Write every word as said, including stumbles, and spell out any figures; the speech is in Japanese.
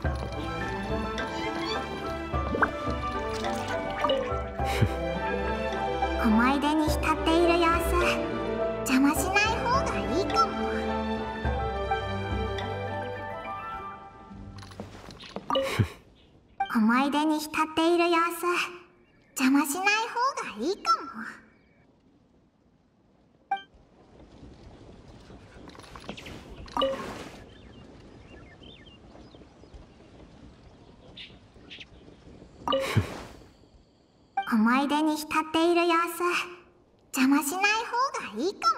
思い出に浸っている様子、邪魔しない方がいいかも。思い出に浸っている様子、邪魔しない方がいいかも。思い出に浸っている様子、邪魔しない方がいいかも。